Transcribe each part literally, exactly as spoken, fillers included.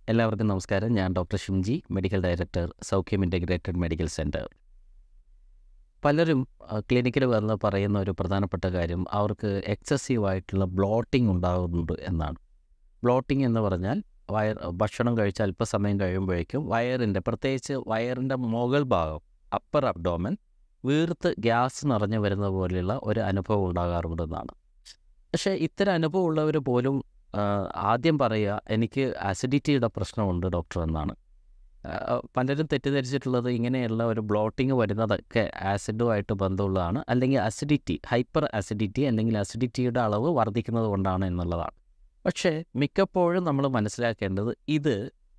എല്ലാവർക്കും നമസ്കാരം. ഞാൻ doctor Shimji, medical director, Saukhyam integrated medical centre. പലരും ക്ലിനിക്കിൽ വന്ന് പറയുന്ന ഒരു പ്രധാനപ്പെട്ട കാര്യം അവർക്ക് എക്സസീവായിട്ടുള്ള ബ്ലോട്ടിംഗ് ഉണ്ടാകുന്നുണ്ട് എന്നാണ്. ബ്ലോട്ടിംഗ് എന്ന് പറഞ്ഞാൽ വയർ ഭക്ഷണം കഴിച്ച് അല്പസമയം കഴിയുമ്പോഴേക്കും വയറിൻ്റെ, പ്രത്യേകിച്ച് വയറിൻ്റെ മുകൾ ഭാഗം, അപ്പർ അബ്ഡോമൻ വീർത്ത് ഗ്യാസ് നിറഞ്ഞു വരുന്ന പോലെയുള്ള ഒരു അനുഭവം ഉണ്ടാകാറുണ്ടെന്നാണ്. പക്ഷേ ഇത്തരം അനുഭവമുള്ളവർ പോലും ആദ്യം പറയുക എനിക്ക് ആസിഡിറ്റിയുടെ പ്രശ്നമുണ്ട് ഡോക്ടർ എന്നാണ്. പലരും തെറ്റിദ്ധരിച്ചിട്ടുള്ളത് ഇങ്ങനെയുള്ള ഒരു ബ്ലോട്ടിങ് വരുന്നതൊക്കെ ആസിഡുമായിട്ട് ബന്ധമുള്ളതാണ്, അല്ലെങ്കിൽ അസിഡിറ്റി, ഹൈപ്പർ അസിഡിറ്റി അല്ലെങ്കിൽ അസിഡിറ്റിയുടെ അളവ് വർദ്ധിക്കുന്നത് കൊണ്ടാണ് എന്നുള്ളതാണ്. പക്ഷേ മിക്കപ്പോഴും നമ്മൾ മനസ്സിലാക്കേണ്ടത് ഇത്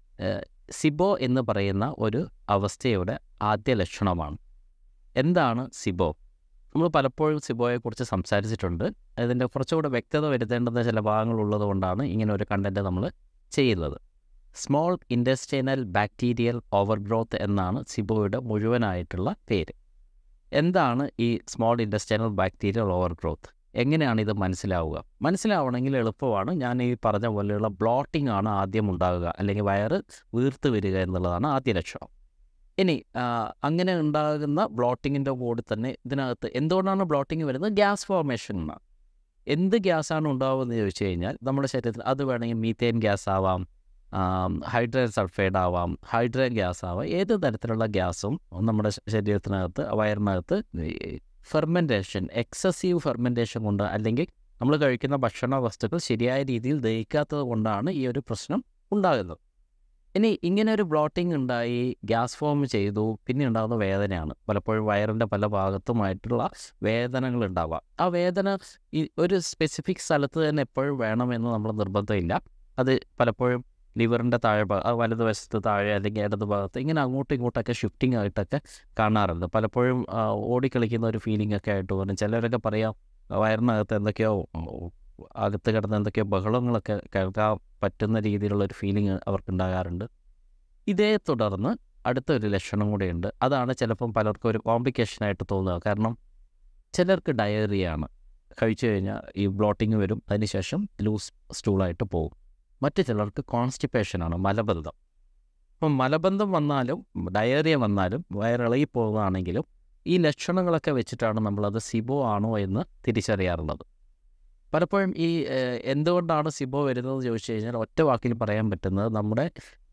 സിബോ എന്ന് പറയുന്ന ഒരു അവസ്ഥയുടെ ആദ്യ ലക്ഷണമാണ്. എന്താണ് സിബോ? നമ്മൾ പലപ്പോഴും സിബോയെക്കുറിച്ച് സംസാരിച്ചിട്ടുണ്ട്. അതിൻ്റെ കുറച്ചുകൂടെ വ്യക്തത വരുത്തേണ്ടുന്ന ചില ഭാഗങ്ങളുള്ളത് കൊണ്ടാണ് ഇങ്ങനെ ഒരു കണ്ടൻറ്റ് നമ്മൾ ചെയ്യുന്നത്. സ്മോൾ ഇൻറ്റസ്റ്റൈനൽ ബാക്ടീരിയൽ ഓവർഗ്രോത്ത് എന്നാണ് സിബോയുടെ മുഴുവനായിട്ടുള്ള പേര്. എന്താണ് ഈ സ്മോൾ ഇൻറ്റസ്റ്റൈനൽ ബാക്ടീരിയൽ ഓവർഗ്രോത്ത്? എങ്ങനെയാണ് ഇത് മനസ്സിലാവുക? മനസ്സിലാവണമെങ്കിൽ എളുപ്പമാണ്. ഞാൻ ഈ പറഞ്ഞ പോലെയുള്ള ബ്ലോട്ടിംഗ് ആണ് ആദ്യം ഉണ്ടാകുക, അല്ലെങ്കിൽ വയറ് വീർത്ത് വരിക എന്നുള്ളതാണ് ആദ്യ ലക്ഷണം. ഇനി അങ്ങനെ ഉണ്ടാകുന്ന ബ്ലോട്ടിങ്ങിൻ്റെ കൂടെ തന്നെ ഇതിനകത്ത് എന്തുകൊണ്ടാണ് ബ്ലോട്ടിങ് വരുന്നത്? ഗ്യാസ് ഫോർമേഷൻ എന്നാണ്. എന്ത് ഗ്യാസാണ് ഉണ്ടാവുമെന്ന് ചോദിച്ചു കഴിഞ്ഞാൽ നമ്മുടെ ശരീരത്തിൽ അത് വേണമെങ്കിൽ മീത്തേൻ ഗ്യാസ് ആവാം, ഹൈഡ്രജൻ സൾഫൈഡ് ആവാം, ഹൈഡ്രജൻ ഗ്യാസ് ആവാം. ഏത് തരത്തിലുള്ള ഗ്യാസും നമ്മുടെ ശരീരത്തിനകത്ത്, വയറിനകത്ത് ഫെർമെൻറ്റേഷൻ, എക്സസീവ് ഫെർമെൻറ്റേഷൻ കൊണ്ട്, അല്ലെങ്കിൽ നമ്മൾ കഴിക്കുന്ന ഭക്ഷണ വസ്തുക്കൾ ശരിയായ രീതിയിൽ ദഹിക്കാത്തത് കൊണ്ടാണ് ഈ ഒരു പ്രശ്നം ഉണ്ടാകുന്നത്. ഇനി ഇങ്ങനെ ഒരു ബ്ലോട്ടിംഗ് ഉണ്ടായി, ഗ്യാസ് ഫോം ചെയ്തു, പിന്നെ ഉണ്ടാകുന്ന വേദനയാണ്. പലപ്പോഴും വയറിൻ്റെ പല ഭാഗത്തുമായിട്ടുള്ള വേദനകൾ ഉണ്ടാവുക. ആ വേദന ഈ ഒരു സ്പെസിഫിക് സ്ഥലത്ത് തന്നെ എപ്പോഴും വേണമെന്ന് നമ്മൾ നിർബന്ധമില്ല. അത് പലപ്പോഴും ലിവറിൻ്റെ താഴെ ഭാഗം, വലതുവശത്ത് താഴെ അല്ലെങ്കിൽ ഇടത് ഭാഗത്ത്, ഇങ്ങനെ അങ്ങോട്ടും ഇങ്ങോട്ടൊക്കെ ഷിഫ്റ്റിംഗ് ആയിട്ടൊക്കെ കാണാറുണ്ട്. പലപ്പോഴും ഓടിക്കളിക്കുന്ന ഒരു ഫീലിംഗ് ഒക്കെ ആയിട്ട് വരും. ചിലരൊക്കെ പറയാം വയറിനകത്ത് എന്തൊക്കെയോ അകത്ത് കിടന്ന് എന്തൊക്കെയോ ബഹളങ്ങളൊക്കെ കേൾക്കാൻ പറ്റുന്ന രീതിയിലുള്ള ഒരു ഫീലിംഗ് അവർക്കുണ്ടാകാറുണ്ട്. ഇതേ തുടർന്ന് അടുത്തൊരു ലക്ഷണം കൂടെയുണ്ട്. അതാണ് ചിലപ്പം പലർക്കും ഒരു കോംപ്ലിക്കേഷനായിട്ട് തോന്നുക. കാരണം ചിലർക്ക് ഡയറിയാണ്, കഴിച്ചു കഴിഞ്ഞാൽ ഈ ബ്ലോട്ടിങ് വരും, അതിനുശേഷം ലൂസ് സ്റ്റൂളായിട്ട് പോകും. മറ്റു ചിലർക്ക് കോൺസ്റ്റിപ്പേഷനാണ്, മലബന്ധം. അപ്പം മലബന്ധം വന്നാലും ഡയറിയ വന്നാലും വയറിളകി പോകുകയാണെങ്കിലും ഈ ലക്ഷണങ്ങളൊക്കെ വെച്ചിട്ടാണ് നമ്മളത് സിബോ ആണോ എന്ന് തിരിച്ചറിയാറുള്ളത്. പലപ്പോഴും ഈ എന്തുകൊണ്ടാണ് സിബോ വരുന്നതെന്ന് ചോദിച്ചു കഴിഞ്ഞാൽ ഒറ്റ വാക്കിൽ പറയാൻ പറ്റുന്നത് നമ്മുടെ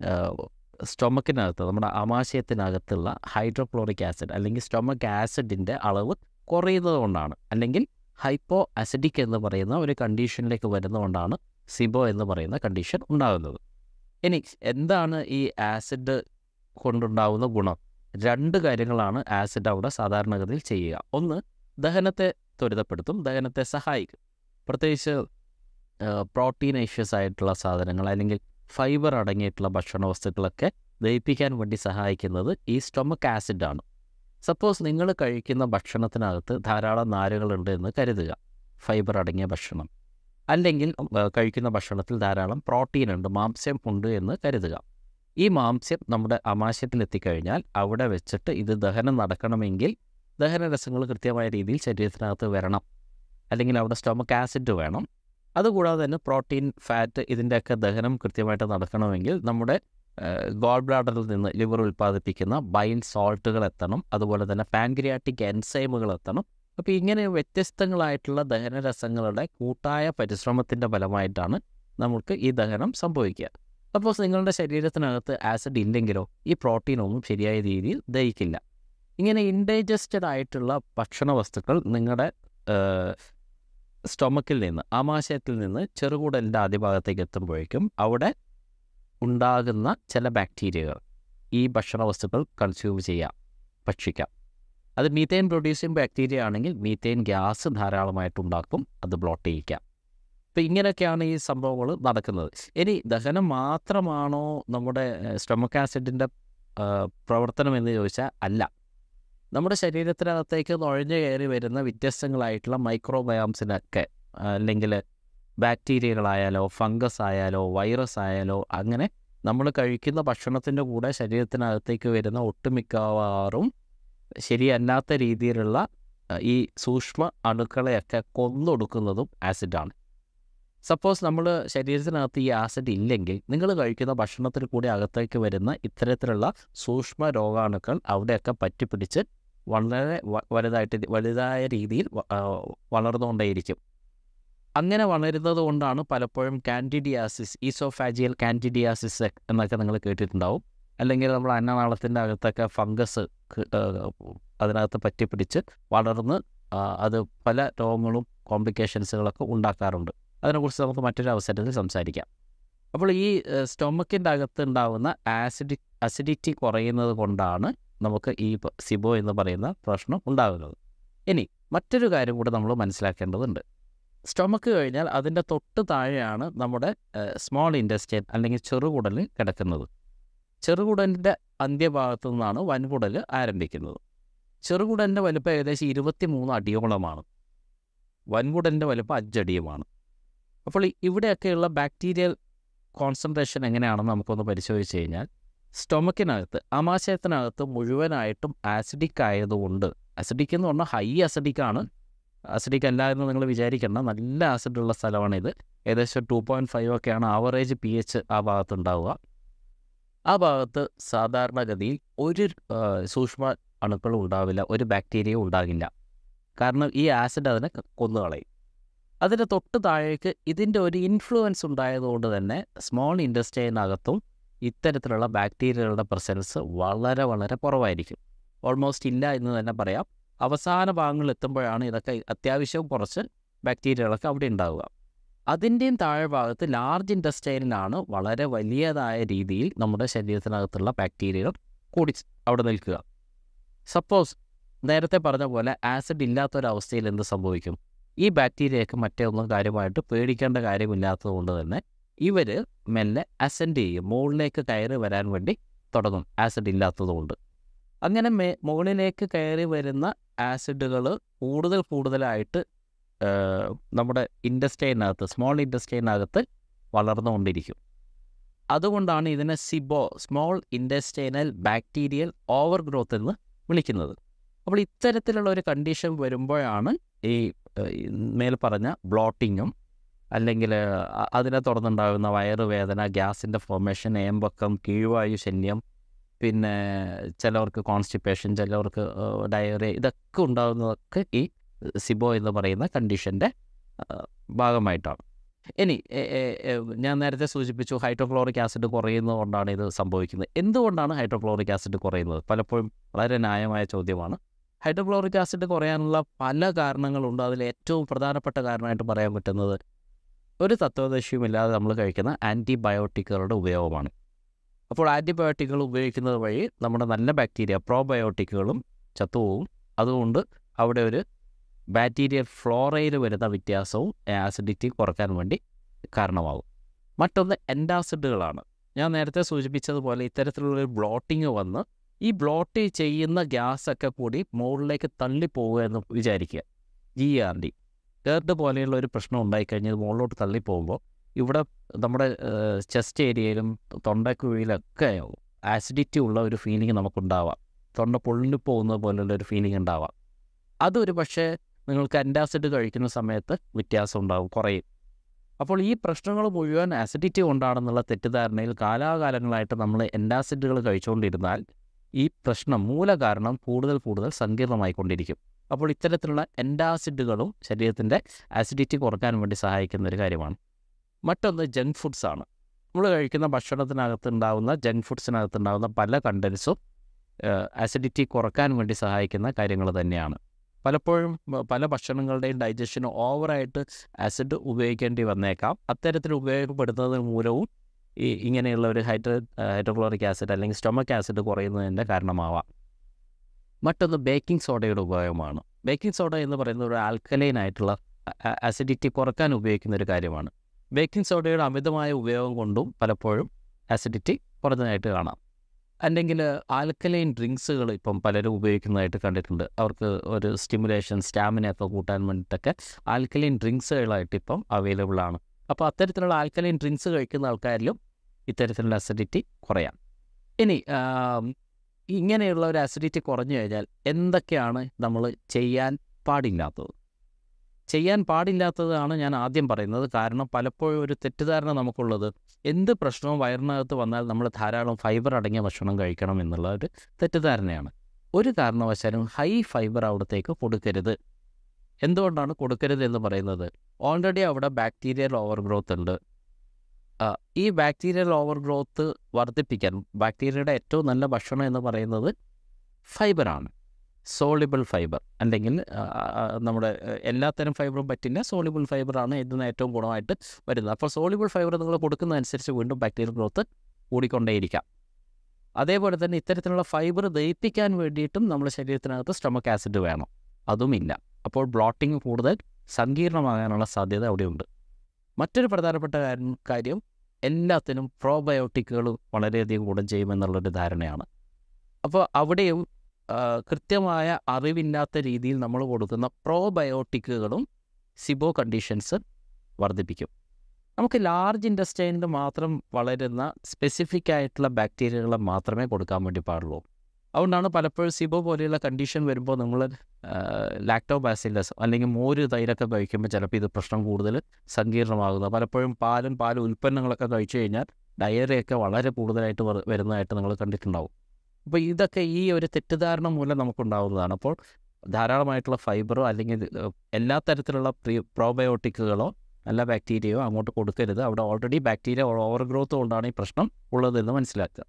സ്റ്റൊമക്കിനകത്ത്, നമ്മുടെ ആമാശയത്തിനകത്തുള്ള ഹൈഡ്രോക്ലോറിക് ആസിഡ് അല്ലെങ്കിൽ സ്റ്റൊമക് ആസിഡിൻ്റെ അളവ് കുറയുന്നത് കൊണ്ടാണ്, അല്ലെങ്കിൽ ഹൈപ്പോ അസിഡിക് എന്ന് പറയുന്ന ഒരു കണ്ടീഷനിലേക്ക് വരുന്നതുകൊണ്ടാണ് സിബോ എന്ന് പറയുന്ന കണ്ടീഷൻ ഉണ്ടാകുന്നത്. ഇനി എന്താണ് ഈ ആസിഡ് കൊണ്ടുണ്ടാകുന്ന ഗുണം? രണ്ട് കാര്യങ്ങളാണ് ആസിഡ് അവിടെ സാധാരണഗതിയിൽ ചെയ്യുക. ഒന്ന്, ദഹനത്തെ ത്വരിതപ്പെടുത്തും, ദഹനത്തെ സഹായിക്കും. പ്രത്യേകിച്ച് പ്രോട്ടീനേഷ്യസ് ആയിട്ടുള്ള സാധനങ്ങൾ അല്ലെങ്കിൽ ഫൈബർ അടങ്ങിയിട്ടുള്ള ഭക്ഷണ വസ്തുക്കളൊക്കെ ദഹിപ്പിക്കാൻ വേണ്ടി സഹായിക്കുന്നത് ഈ സ്റ്റൊമക് ആസിഡാണ്. സപ്പോസ് നിങ്ങൾ കഴിക്കുന്ന ഭക്ഷണത്തിനകത്ത് ധാരാളം നാരുകളുണ്ട് എന്ന് കരുതുക, ഫൈബർ അടങ്ങിയ ഭക്ഷണം, അല്ലെങ്കിൽ കഴിക്കുന്ന ഭക്ഷണത്തിൽ ധാരാളം പ്രോട്ടീൻ ഉണ്ട്, മാംസ്യം ഉണ്ട് എന്ന് കരുതുക. ഈ മാംസ്യം നമ്മുടെ ആമാശയത്തിലെത്തിക്കഴിഞ്ഞാൽ അവിടെ വെച്ചിട്ട് ഇത് ദഹനം നടക്കണമെങ്കിൽ ദഹനരസങ്ങൾ കൃത്യമായ രീതിയിൽ ശരീരത്തിനകത്ത് വരണം, അല്ലെങ്കിൽ അവിടെ സ്റ്റൊമക് ആസിഡ് വേണം. അതുകൂടാതെ തന്നെ പ്രോട്ടീൻ, ഫാറ്റ്, ഇതിൻ്റെയൊക്കെ ദഹനം കൃത്യമായിട്ട് നടക്കണമെങ്കിൽ നമ്മുടെ ഗോൾ ബ്ലാഡറിൽ നിന്ന് ലിവർ ഉൽപ്പാദിപ്പിക്കുന്ന ബൈൽ സോൾട്ടുകൾ എത്തണം, അതുപോലെ തന്നെ പാൻക്രിയാറ്റിക് എൻസൈമുകൾ എത്തണം. അപ്പോൾ ഇങ്ങനെ വ്യത്യസ്തങ്ങളായിട്ടുള്ള ദഹനരസങ്ങളുടെ കൂട്ടായ പരിശ്രമത്തിൻ്റെ ഫലമായിട്ടാണ് നമുക്ക് ഈ ദഹനം സംഭവിക്കുക. സപ്പോസ് നിങ്ങളുടെ ശരീരത്തിനകത്ത് ആസിഡ് ഇല്ലെങ്കിലോ ഈ പ്രോട്ടീനൊന്നും ശരിയായ രീതിയിൽ ദഹിക്കില്ല. ഇങ്ങനെ ഇൻഡൈജസ്റ്റഡ് ആയിട്ടുള്ള ഭക്ഷണ വസ്തുക്കൾ നിങ്ങളുടെ സ്റ്റൊമക്കിൽ നിന്ന്, ആമാശയത്തിൽ നിന്ന് ചെറുകുടലിൻ്റെ ആദ്യഭാഗത്തേക്ക് എത്തുമ്പോഴേക്കും അവിടെ ഉണ്ടാകുന്ന ചില ബാക്ടീരിയകൾ ഈ ഭക്ഷണ വസ്തുക്കൾ കൺസ്യൂം ചെയ്യാം, ഭക്ഷിക്കാം. അത് മീത്തേൻ പ്രൊഡ്യൂസിങ് ബാക്ടീരിയ ആണെങ്കിൽ മീത്തേൻ ഗ്യാസ് ധാരാളമായിട്ടുണ്ടാക്കും, അത് ബ്ലോട്ട് ചെയ്യിക്കാം. അപ്പോൾ ഇങ്ങനെയൊക്കെയാണ് ഈ സംഭവങ്ങൾ നടക്കുന്നത്. ഇനി ദഹനം മാത്രമാണോ നമ്മുടെ സ്റ്റൊമക് ആസിഡിൻ്റെ പ്രവർത്തനം എന്ന് ചോദിച്ചാൽ അല്ല. നമ്മുടെ ശരീരത്തിനകത്തേക്ക് നുഴഞ്ഞു കയറി വരുന്ന വ്യത്യസ്തങ്ങളായിട്ടുള്ള മൈക്രോബയോംസിനൊക്കെ, അല്ലെങ്കിൽ ബാക്ടീരിയകളായാലോ ഫംഗസ് ആയാലോ വൈറസ് ആയാലോ, അങ്ങനെ നമ്മൾ കഴിക്കുന്ന ഭക്ഷണത്തിൻ്റെ കൂടെ ശരീരത്തിനകത്തേക്ക് വരുന്ന ഒട്ടുമിക്കവാറും ശരിയല്ലാത്ത രീതിയിലുള്ള ഈ സൂക്ഷ്മ അണുക്കളെയൊക്കെ കൊന്നൊടുക്കുന്നതും ആസിഡാണ്. സപ്പോസ് നമ്മൾ ശരീരത്തിനകത്ത് ഈ ആസിഡ് ഇല്ലെങ്കിൽ നിങ്ങൾ കഴിക്കുന്ന ഭക്ഷണത്തിൽ കൂടി അകത്തേക്ക് വരുന്ന ഇത്തരത്തിലുള്ള സൂക്ഷ്മ രോഗാണുക്കൾ അവിടെയൊക്കെ പറ്റിപ്പിടിച്ച് വളരെ വലുതായിട്ട് വലുതായ രീതിയിൽ വളർന്നുകൊണ്ടേയിരിക്കും. അങ്ങനെ വളരുന്നത് കൊണ്ടാണ് പലപ്പോഴും കാൻഡിഡിയാസിസ്, ഈസോഫാജിയൽ കാൻഡിഡിയാസിസ് എന്നൊക്കെ നിങ്ങൾ കേട്ടിട്ടുണ്ടാവും. അല്ലെങ്കിൽ നമ്മൾ അന്നനാളത്തിൻ്റെ അകത്തൊക്കെ ഫംഗസ് അതിനകത്ത് പറ്റിപ്പിടിച്ച് വളർന്ന് അത് പല രോഗങ്ങളും കോംപ്ലിക്കേഷൻസുകളൊക്കെ ഉണ്ടാക്കാറുണ്ട്. അതിനെക്കുറിച്ച് നമുക്ക് മറ്റൊരു അവസരത്തിൽ സംസാരിക്കാം. അപ്പോൾ ഈ സ്റ്റൊമക്കിൻ്റെ അകത്ത് ഉണ്ടാകുന്ന ആസിഡി അസിഡിറ്റി കുറയുന്നത് കൊണ്ടാണ് നമുക്ക് ഈ സിബോ എന്ന് പറയുന്ന പ്രശ്നം ഉണ്ടാകുന്നത്. ഇനി മറ്റൊരു കാര്യം കൂടെ നമ്മൾ മനസ്സിലാക്കേണ്ടതുണ്ട്. സ്റ്റൊമക്ക് കഴിഞ്ഞാൽ അതിൻ്റെ തൊട്ട് താഴെയാണ് നമ്മുടെ സ്മോൾ ഇൻറ്റസ്റ്റൈൻ അല്ലെങ്കിൽ ചെറുകുടൽ കിടക്കുന്നത്. ചെറുകുടലിൻ്റെ അന്ത്യഭാഗത്തു നിന്നാണ് വൻകുടൽ ആരംഭിക്കുന്നത്. ചെറുകുടലിൻ്റെ വലുപ്പം ഏകദേശം ഇരുപത്തി മൂന്ന് അടിയോളമാണ്. വൻകുടലിൻ്റെ വലുപ്പം അഞ്ചടിയുമാണ്. അപ്പോൾ ഇവിടെയൊക്കെയുള്ള ബാക്ടീരിയൽ കോൺസെൻട്രേഷൻ എങ്ങനെയാണെന്ന് നമുക്കൊന്ന് പരിശോധിച്ച് കഴിഞ്ഞാൽ, സ്റ്റൊമക്കിനകത്ത് ആമാശയത്തിനകത്ത് മുഴുവനായിട്ടും ആസിഡിക് ആയതുകൊണ്ട്, അസിഡിക് എന്ന് പറഞ്ഞാൽ ഹൈ അസിഡിക്കാണ്, അസിഡിക് അല്ല എന്ന് നിങ്ങൾ വിചാരിക്കേണ്ട, നല്ല ആസിഡുള്ള സ്ഥലമാണിത്. ഏകദേശം ടു പോയിൻറ്റ് ഫൈവ് ഒക്കെയാണ് ആവറേജ് പി എച്ച് ആ ഭാഗത്ത് ഉണ്ടാവുക. ആ ഭാഗത്ത് സാധാരണഗതിയിൽ ഒരു സൂക്ഷ്മ അണുക്കളും ഉണ്ടാവില്ല, ഒരു ബാക്ടീരിയയും ഉണ്ടാകില്ല. കാരണം ഈ ആസിഡ് അതിനെ കൊന്നുകളയും. അതിൻ്റെ തൊട്ട് താഴേക്ക് ഇതിൻ്റെ ഒരു ഇൻഫ്ലുവൻസ് ഉണ്ടായതുകൊണ്ട് തന്നെ സ്മോൾ ഇൻറ്റസ്റ്റൈനകത്തും ഇത്തരത്തിലുള്ള ബാക്ടീരിയകളുടെ പ്രസൻസ് വളരെ വളരെ കുറവായിരിക്കും. ഓൾമോസ്റ്റ് ഇല്ല എന്ന് തന്നെ പറയാം. അവസാന ഭാഗങ്ങളിൽ എത്തുമ്പോഴാണ് ഇതൊക്കെ അത്യാവശ്യം കുറച്ച് ബാക്ടീരിയകളൊക്കെ അവിടെ ഉണ്ടാവുക. അതിൻ്റെയും താഴെ ഭാഗത്ത് ലാർജ് ഇൻറ്റസ്റ്റൈനിലാണ് വളരെ വലിയതായ രീതിയിൽ നമ്മുടെ ശരീരത്തിനകത്തുള്ള ബാക്ടീരിയകൾ കൂടി അവിടെ നിൽക്കുക. സപ്പോസ് നേരത്തെ പറഞ്ഞ പോലെ ആസിഡ് ഇല്ലാത്തൊരവസ്ഥയിൽ എന്ത് സംഭവിക്കും? ഈ ബാക്ടീരിയയൊക്കെ മറ്റേ ഒന്നും കാര്യമായിട്ട് പേടിക്കേണ്ട കാര്യമില്ലാത്തത് കൊണ്ട് തന്നെ ഇവർ മെല്ലെ അസെൻഡ് ചെയ്യും, മുകളിലേക്ക് കയറി വരാൻ വേണ്ടി തുടങ്ങും, ആസിഡ് ഇല്ലാത്തതുകൊണ്ട്. അങ്ങനെ മേ മുകളിലേക്ക് കയറി വരുന്ന ആസിഡുകൾ കൂടുതൽ കൂടുതലായിട്ട് നമ്മുടെ ഇൻറ്റസ്റ്റൈനകത്ത്, സ്മോൾ ഇൻറ്റസ്റ്റൈനകത്ത് വളർന്നുകൊണ്ടിരിക്കും. അതുകൊണ്ടാണ് ഇതിനെ SIBO, small intestinal bacterial over growth എന്ന് വിളിക്കുന്നത്. അപ്പോൾ ഇത്തരത്തിലുള്ള ഒരു കണ്ടീഷൻ വരുമ്പോഴാണ് ഈ മേൽ പറഞ്ഞ ബ്ലോട്ടിങ്ങും അല്ലെങ്കിൽ അതിനെ തുടർന്നുണ്ടാകുന്ന വയറുവേദന, ഗ്യാസിൻ്റെ ഫോർമേഷൻ, ഏമ്പക്കം, കീഴ്വായു ശല്യം, പിന്നെ ചിലവർക്ക് കോൺസ്റ്റിപ്പേഷൻ, ചിലവർക്ക് ഡയറിയ, ഇതൊക്കെ ഉണ്ടാകുന്നതൊക്കെ ഈ സിബോ എന്ന് പറയുന്ന കണ്ടീഷൻ്റെ ഭാഗമായിട്ടാണ്. ഇനി ഞാൻ നേരത്തെ സൂചിപ്പിച്ചു ഹൈഡ്രോക്ലോറിക് ആസിഡ് കുറയുന്നതുകൊണ്ടാണ് ഇത് സംഭവിക്കുന്നത്. എന്തുകൊണ്ടാണ് ഹൈഡ്രോക്ലോറിക് ആസിഡ് കുറയുന്നത്? പലപ്പോഴും വളരെ ന്യായമായ ചോദ്യമാണ്. ഹൈഡ്രോക്ലോറിക് ആസിഡ് കുറയാനുള്ള പല കാരണങ്ങളുണ്ട്. അതിൽ ഏറ്റവും പ്രധാനപ്പെട്ട കാരണമായിട്ട് പറയാൻ പറ്റുന്നത് ഒരു തത്വദർശിയുമില്ലാതെ നമ്മൾ കഴിക്കുന്ന ആൻറ്റിബയോട്ടിക്കുകളുടെ ഉപയോഗമാണ്. അപ്പോൾ ആൻറ്റിബയോട്ടിക്കുകൾ ഉപയോഗിക്കുന്നത് വഴി നമ്മുടെ നല്ല ബാക്ടീരിയ, പ്രോബയോട്ടിക്കുകളും ചത്തുപോകും. അതുകൊണ്ട് അവിടെ ഒരു ബാക്ടീരിയൽ ഫ്ലോറയിൽ വരുന്ന വ്യത്യാസവും ആസിഡിറ്റി കുറയ്ക്കാൻ വേണ്ടി കാരണമാകും. മറ്റൊന്ന് എൻറ്റാസിഡുകളാണ്. ഞാൻ നേരത്തെ സൂചിപ്പിച്ചതുപോലെ ഇത്തരത്തിലുള്ളൊരു ബ്ലോട്ടിങ് വന്ന് ഈ ബ്ലോട്ട് ചെയ്യുന്ന ഗ്യാസൊക്കെ കൂടി മുകളിലേക്ക് തള്ളിപ്പോവുക എന്ന് വിചാരിക്കുക. ജി ആർ ഡി ഗേർഡ് പോലെയുള്ള ഒരു പ്രശ്നം ഉണ്ടായിക്കഴിഞ്ഞാൽ മുകളിലോട്ട് തള്ളിപ്പോകുമ്പോൾ ഇവിടെ നമ്മുടെ ചെസ്റ്റ് ഏരിയയിലും തൊണ്ടക്കുഴിയിലൊക്കെ ആസിഡിറ്റി ഉള്ള ഒരു ഫീലിംഗ് നമുക്കുണ്ടാവാം. തൊണ്ട പൊള്ളി പോകുന്നത് പോലുള്ള ഒരു ഫീലിംഗ് ഉണ്ടാവാം. അതൊരു പക്ഷേ നിങ്ങൾക്ക് ആൻറ്റാസിഡ് കഴിക്കുന്ന സമയത്ത് വ്യത്യാസം ഉണ്ടാവും, കുറയും. അപ്പോൾ ഈ പ്രശ്നങ്ങൾ മുഴുവൻ ആസിഡിറ്റി കൊണ്ടാണെന്നുള്ള തെറ്റിദ്ധാരണയിൽ കാലാകാലങ്ങളായിട്ട് നമ്മൾ ആൻറ്റാസിഡുകൾ കഴിച്ചുകൊണ്ടിരുന്നാൽ ഈ പ്രശ്നം മൂലകാരണം കൂടുതൽ കൂടുതൽ സങ്കീർണമായിക്കൊണ്ടിരിക്കും. അപ്പോൾ ഇത്തരത്തിലുള്ള ആൻറ്റാസിഡുകളും ശരീരത്തിൻ്റെ ആസിഡിറ്റി കുറയ്ക്കാൻ വേണ്ടി സഹായിക്കുന്ന ഒരു കാര്യമാണ്. മറ്റൊന്ന് ജങ്ക് ഫുഡ്സാണ്. നമ്മൾ കഴിക്കുന്ന ഭക്ഷണത്തിനകത്ത് ഉണ്ടാകുന്ന ജങ്ക് ഫുഡ്സിനകത്ത് ഉണ്ടാകുന്ന പല കണ്ടൻസും ആസിഡിറ്റി കുറയ്ക്കാൻ വേണ്ടി സഹായിക്കുന്ന കാര്യങ്ങൾ തന്നെയാണ്. പലപ്പോഴും പല ഭക്ഷണങ്ങളുടെയും ഡൈജഷന് ഓവറായിട്ട് ആസിഡ് ഉപയോഗിക്കേണ്ടി വന്നേക്കാം. അത്തരത്തിൽ ഉപയോഗപ്പെടുത്തുന്നത് മൂലവും ഈ ഇങ്ങനെയുള്ള ഒരു ഹൈഡ്രോ ഹൈഡ്രോക്ലോറിക് ആസിഡ് അല്ലെങ്കിൽ സ്റ്റൊമക് ആസിഡ് കുറയുന്നതിൻ്റെ കാരണമാവാം. മറ്റൊന്ന് ബേക്കിംഗ് സോഡയുടെ ഉപയോഗമാണ്. ബേക്കിംഗ് സോഡ എന്ന് പറയുന്നത് ഒരു ആൽക്കലൈൻ ആയിട്ടുള്ള ആസിഡിറ്റി കുറയ്ക്കാൻ ഉപയോഗിക്കുന്ന ഒരു കാര്യമാണ്. ബേക്കിംഗ് സോഡയുടെ അമിതമായ ഉപയോഗം കൊണ്ടും പലപ്പോഴും ആസിഡിറ്റി കുറഞ്ഞതായിട്ട് കാണാം. അല്ലെങ്കിൽ ആൽക്കലൈൻ ഡ്രിങ്ക്സുകൾ ഇപ്പം പലരും ഉപയോഗിക്കുന്നതായിട്ട് കണ്ടിട്ടുണ്ട്. അവർക്ക് ഒരു സ്റ്റിമുലേഷൻ, സ്റ്റാമിനയൊക്കെ കൂട്ടാൻ വേണ്ടിയിട്ടൊക്കെ ആൽക്കലൈൻ ഡ്രിങ്ക്സുകളായിട്ട് ഇപ്പം അവൈലബിൾ ആണ്. അപ്പോൾ അത്തരത്തിലുള്ള ആൽക്കലൈൻ ഡ്രിങ്ക്സ് കഴിക്കുന്ന ആൾക്കാരിലും ഇത്തരത്തിലുള്ള അസിഡിറ്റി കുറയാം. ഇനി ഇങ്ങനെയുള്ള ഒരു അസിഡിറ്റി കുറഞ്ഞു കഴിഞ്ഞാൽ എന്തൊക്കെയാണ് നമ്മൾ ചെയ്യാൻ പാടില്ലാത്തത്? ചെയ്യാൻ പാടില്ലാത്തതാണ് ഞാൻ ആദ്യം പറയുന്നത്. കാരണം പലപ്പോഴും ഒരു തെറ്റിദ്ധാരണ നമുക്കുള്ളത്, എന്ത് പ്രശ്നവും വയറിനകത്ത് വന്നാൽ നമ്മൾ ധാരാളം ഫൈബർ അടങ്ങിയ ഭക്ഷണം കഴിക്കണം എന്നുള്ള ഒരു തെറ്റിദ്ധാരണയാണ്. ഒരു കാരണവശാലും ഹൈ ഫൈബർ അവിടത്തേക്ക് കൊടുക്കരുത്. എന്തുകൊണ്ടാണ് കൊടുക്കരുത് എന്ന് പറയുന്നത്? ഓൾറെഡി അവിടെ ബാക്ടീരിയൽ ഓവർ ഗ്രോത്ത് ഉണ്ട്. ഈ ബാക്ടീരിയൽ ഓവർ ഗ്രോത്ത് വർദ്ധിപ്പിക്കാൻ ബാക്ടീരിയയുടെ ഏറ്റവും നല്ല ഭക്ഷണം എന്ന് പറയുന്നത് ഫൈബറാണ്. സോളിബിൾ ഫൈബർ, അല്ലെങ്കിൽ നമ്മുടെ എല്ലാത്തരം ഫൈബറും പറ്റില്ല, സോളിബിൾ ഫൈബറാണ് ഇതിന് ഏറ്റവും ഗുണമായിട്ട് വരുന്നത്. അപ്പോൾ സോളിബിൾ ഫൈബർ നിങ്ങൾ കൊടുക്കുന്നതനുസരിച്ച് വീണ്ടും ബാക്ടീരിയൽ ഗ്രോത്ത് കൂടിക്കൊണ്ടേയിരിക്കാം. അതേപോലെ തന്നെ ഇത്തരത്തിലുള്ള ഫൈബർ ദഹിപ്പിക്കാൻ വേണ്ടിയിട്ടും നമ്മുടെ ശരീരത്തിനകത്ത് സ്റ്റൊമക് ആസിഡ് വേണം, അതുമില്ല. അപ്പോൾ ബ്ലോട്ടിങ് കൂടുതൽ സങ്കീർണമാകാനുള്ള സാധ്യത അവിടെയുണ്ട്. മറ്റൊരു പ്രധാനപ്പെട്ട കാര്യം എല്ലാത്തിനും പ്രോബയോട്ടിക്കുകൾ വളരെയധികം ഗുണം ചെയ്യുമെന്നുള്ളൊരു ധാരണയാണ്. അപ്പോൾ അവിടെയും കൃത്യമായ അറിവില്ലാത്ത രീതിയിൽ നമ്മൾ കൊടുക്കുന്ന പ്രോബയോട്ടിക്കുകളും സിബോ കണ്ടീഷൻസ് വർദ്ധിപ്പിക്കും. നമുക്ക് ലാർജ് ഇൻറ്റസ്റ്റൈനിൽ മാത്രം വളരുന്ന സ്പെസിഫിക് ആയിട്ടുള്ള ബാക്ടീരിയകളെ മാത്രമേ കൊടുക്കാൻ വേണ്ടി പാടുള്ളൂ. അതുകൊണ്ടാണ് പലപ്പോഴും സിബോ പോലെയുള്ള കണ്ടീഷൻ വരുമ്പോൾ നമ്മൾ ലാക്ടോബാസില്ലസ് അല്ലെങ്കിൽ മോര് തൈരൊക്കെ കഴിക്കുമ്പോൾ ചിലപ്പോൾ ഇത് പ്രശ്നം കൂടുതൽ സങ്കീർണമാകുന്നത്. പലപ്പോഴും പാലും പാൽ ഉൽപ്പന്നങ്ങളൊക്കെ കഴിച്ചു കഴിഞ്ഞാൽ ഡയറിയൊക്കെ വളരെ കൂടുതലായിട്ട് വരുന്നതായിട്ട് നിങ്ങൾ കണ്ടിട്ടുണ്ടാവും. അപ്പോൾ ഇതൊക്കെ ഈ ഒരു തെറ്റിദ്ധാരണ മൂലം നമുക്കുണ്ടാകുന്നതാണ്. അപ്പോൾ ധാരാളമായിട്ടുള്ള ഫൈബറോ അല്ലെങ്കിൽ എല്ലാ തരത്തിലുള്ള പ്രീ പ്രോബയോട്ടിക്കുകളോ നല്ല ബാക്ടീരിയയോ അങ്ങോട്ട് കൊടുക്കരുത്. അവിടെ ഓൾറെഡി ബാക്ടീരിയ ഓവർ ഗ്രോത്ത് കൊണ്ടാണ് ഈ പ്രശ്നം ഉള്ളതെന്ന് മനസ്സിലാക്കുക.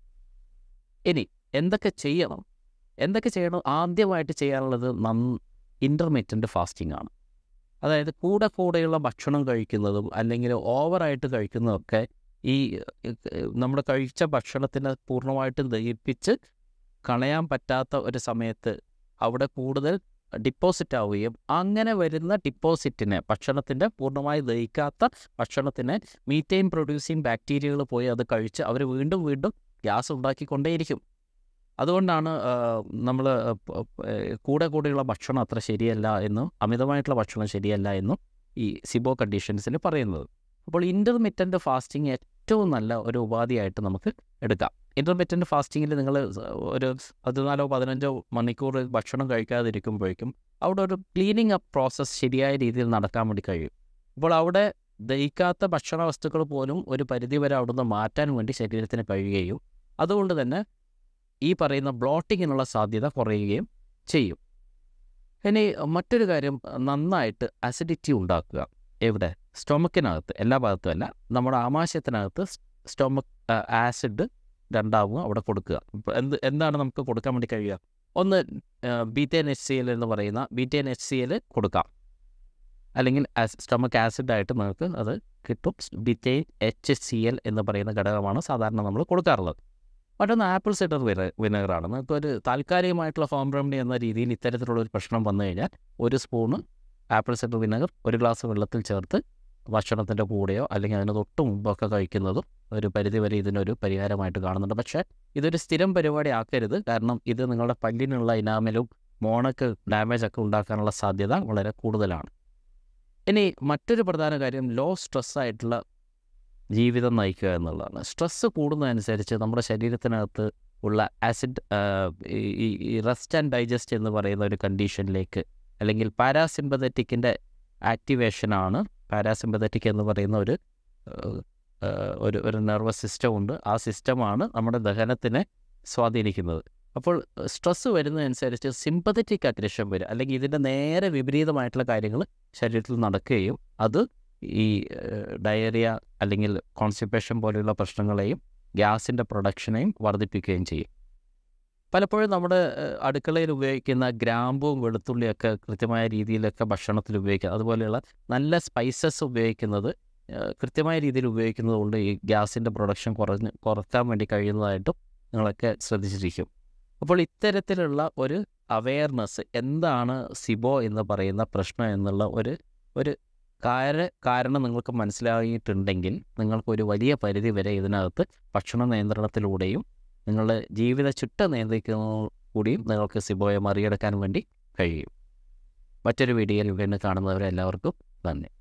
ഇനി എന്തൊക്കെ ചെയ്യണം എന്തൊക്കെ ചെയ്യണം ആദ്യമായിട്ട് ചെയ്യാനുള്ളത് നന്ന് ഇൻ്റർമിറ്റൻ്റ് ഫാസ്റ്റിംഗ് ആണ്. അതായത് കൂടെ കൂടെയുള്ള ഭക്ഷണം കഴിക്കുന്നതും അല്ലെങ്കിൽ ഓവറായിട്ട് കഴിക്കുന്നതൊക്കെ ഈ നമ്മൾ കഴിച്ച ഭക്ഷണത്തിനെ പൂർണ്ണമായിട്ടും ദഹിപ്പിച്ച് കളയാൻ പറ്റാത്ത ഒരു സമയത്ത് അവിടെ കൂടുതൽ ഡിപ്പോസിറ്റ് ആവുകയും അങ്ങനെ വരുന്ന ഡിപ്പോസിറ്റിനെ ഭക്ഷണത്തിൻ്റെ പൂർണ്ണമായി ദഹിക്കാത്ത ഭക്ഷണത്തിനെ മീറ്റെയിൻ പ്രൊഡ്യൂസിങ് ബാക്ടീരിയകൾ പോയി അത് കഴിച്ച് അവർ വീണ്ടും വീണ്ടും ഗ്യാസ് ഉണ്ടാക്കിക്കൊണ്ടേയിരിക്കും. അതുകൊണ്ടാണ് നമ്മൾ കൂടെ കൂടെയുള്ള ഭക്ഷണം അത്ര ശരിയല്ല എന്നും അമിതമായിട്ടുള്ള ഭക്ഷണം ശരിയല്ല എന്നും ഈ സിബോ കണ്ടീഷൻസിൽ പറയുന്നത്. അപ്പോൾ ഇൻ്റർമിറ്റൻ്റ് ഫാസ്റ്റിംഗ് ഏറ്റവും നല്ല ഒരു ഉപാധിയായിട്ട് നമുക്ക് എടുക്കാം. ഇൻ്റർമിറ്റൻ്റ് ഫാസ്റ്റിങ്ങിൽ നിങ്ങൾ ഒരു പതിനാലോ പതിനഞ്ചോ മണിക്കൂർ ഭക്ഷണം കഴിക്കാതിരിക്കുമ്പോഴേക്കും അവിടെ ഒരു ക്ലീനിങ് അപ്പ് പ്രോസസ്സ് ശരിയായ രീതിയിൽ നടക്കാൻ വേണ്ടി കഴിയും. അപ്പോൾ അവിടെ ദഹിക്കാത്ത ഭക്ഷണ വസ്തുക്കൾ പോലും ഒരു പരിധിവരെ അവിടുന്ന് മാറ്റാൻ വേണ്ടി ശരീരത്തിന് കഴിയുകയും അതുകൊണ്ട് തന്നെ ഈ പറയുന്ന ബ്ലോട്ടിങ്ങിനുള്ള സാധ്യത കുറയുകയും ചെയ്യും. ഇനി മറ്റൊരു കാര്യം, നന്നായിട്ട് അസിഡിറ്റി ഉണ്ടാക്കുക. എവിടെ? സ്റ്റൊമക്കിനകത്ത്, എല്ലാ ഭാഗത്തും അല്ല, നമ്മുടെ ആമാശയത്തിനകത്ത് സ്റ്റൊമക് ആസിഡ് രണ്ടാവുക അവിടെ കൊടുക്കുക. എന്ത് എന്താണ് നമുക്ക് കൊടുക്കാൻ വേണ്ടി കഴിയുക? ഒന്ന് ബീറ്റേൻ എച്ച് സി എൽ എന്ന് പറയുന്ന ബീറ്റേൻ എച്ച് സി എൽ കൊടുക്കാം, അല്ലെങ്കിൽ സ്റ്റൊമക് ആസിഡായിട്ട് നമുക്ക് അത് കിട്ടും. ബീറ്റേൻ എച്ച് സി എൽ എന്ന് പറയുന്ന ഘടകമാണ് സാധാരണ നമ്മൾ കൊടുക്കാറുള്ളത്. മറ്റൊന്ന് ആപ്പിൾ സിഡർ വിന വിനെഗറാണ്. നമുക്കൊരു താൽക്കാലികമായിട്ടുള്ള ഹോം റെമഡി എന്ന രീതിയിൽ ഇത്തരത്തിലുള്ളൊരു പ്രശ്നം വന്നു കഴിഞ്ഞാൽ ഒരു സ്പൂണ് ആപ്പിൾ സിഡർ വിനെഗർ ഒരു ഗ്ലാസ് വെള്ളത്തിൽ ചേർത്ത് ഭക്ഷണത്തിൻ്റെ കൂടെയോ അല്ലെങ്കിൽ അതിന് തൊട്ട് മുമ്പൊക്കെ കഴിക്കുന്നതും ഒരു പരിധിവരെ ഇതിനൊരു പരിഹാരമായിട്ട് കാണുന്നുണ്ട്. പക്ഷേ ഇതൊരു സ്ഥിരം പരിപാടി ആക്കരുത്. കാരണം ഇത് നിങ്ങളുടെ പല്ലിനുള്ള ഇനാമലും മോണക്ക് ഡാമേജൊക്കെ ഉണ്ടാക്കാനുള്ള സാധ്യത വളരെ കൂടുതലാണ്. ഇനി മറ്റൊരു പ്രധാന കാര്യം ലോ സ്ട്രെസ്സായിട്ടുള്ള ജീവിതം നയിക്കുക എന്നുള്ളതാണ്. സ്ട്രെസ്സ് കൂടുന്നതനുസരിച്ച് നമ്മുടെ ശരീരത്തിനകത്ത് ഉള്ള ആസിഡ് ഈ റെസ്റ്റ് ആൻഡ് ഡൈജസ്റ്റ് എന്ന് പറയുന്ന ഒരു കണ്ടീഷനിലേക്ക്, അല്ലെങ്കിൽ പാരാസിമ്പതറ്റിക്കിൻ്റെ ആക്ടിവേഷനാണ്. പാരാസിമ്പതറ്റിക് എന്ന് പറയുന്ന ഒരു ഒരു ഒരു നെർവസ് സിസ്റ്റം ഉണ്ട്. ആ സിസ്റ്റമാണ് നമ്മുടെ ദഹനത്തിനെ സ്വാധീനിക്കുന്നത്. അപ്പോൾ സ്ട്രെസ്സ് വരുന്നതനുസരിച്ച് സിമ്പതറ്റിക് അഗ്രഷൻ വരും, അല്ലെങ്കിൽ ഇതിൻ്റെ നേരെ വിപരീതമായിട്ടുള്ള കാര്യങ്ങൾ ശരീരത്തിൽ നടക്കുകയും അത് ഈ ഡയറിയ അല്ലെങ്കിൽ കോൺസ്റ്റിപ്പേഷൻ പോലെയുള്ള പ്രശ്നങ്ങളെയും ഗ്യാസിൻ്റെ പ്രൊഡക്ഷനെയും വർദ്ധിപ്പിക്കുകയും ചെയ്യും. പലപ്പോഴും നമ്മുടെ അടുക്കളയിൽ ഉപയോഗിക്കുന്ന ഗ്രാമ്പും വെളുത്തുള്ളിയൊക്കെ കൃത്യമായ രീതിയിലൊക്കെ ഭക്ഷണത്തിൽ ഉപയോഗിക്കുക, അതുപോലെയുള്ള നല്ല സ്പൈസസ് ഉപയോഗിക്കുന്നത് കൃത്യമായ രീതിയിൽ ഉപയോഗിക്കുന്നത് കൊണ്ട് ഈ ഗ്യാസിൻ്റെ പ്രൊഡക്ഷൻ കുറഞ്ഞ് കുറയ്ക്കാൻ വേണ്ടി കഴിയുന്നതായിട്ടും നിങ്ങളൊക്കെ ശ്രദ്ധിച്ചിരിക്കും. അപ്പോൾ ഇത്തരത്തിലുള്ള ഒരു അവെയർനെസ്, എന്താണ് സിബോ എന്ന് പറയുന്ന പ്രശ്നം എന്നുള്ള ഒരു ഒരു കാര കാരണം നിങ്ങൾക്ക് മനസ്സിലായിട്ടുണ്ടെങ്കിൽ നിങ്ങൾക്കൊരു വലിയ പരിധി വരെ ഇതിനകത്ത് ഭക്ഷണ നിയന്ത്രണത്തിലൂടെയും നിങ്ങളുടെ ജീവിത ചിട്ട നിയന്ത്രിക്കുന്നതോടു കൂടിയും നിങ്ങൾക്ക് സിബോയെ മറികടക്കാൻ വേണ്ടി കഴിയും. മറ്റൊരു വീഡിയോയിൽ വീണ്ടും കാണുന്നവരെ എല്ലാവർക്കും നന്ദി.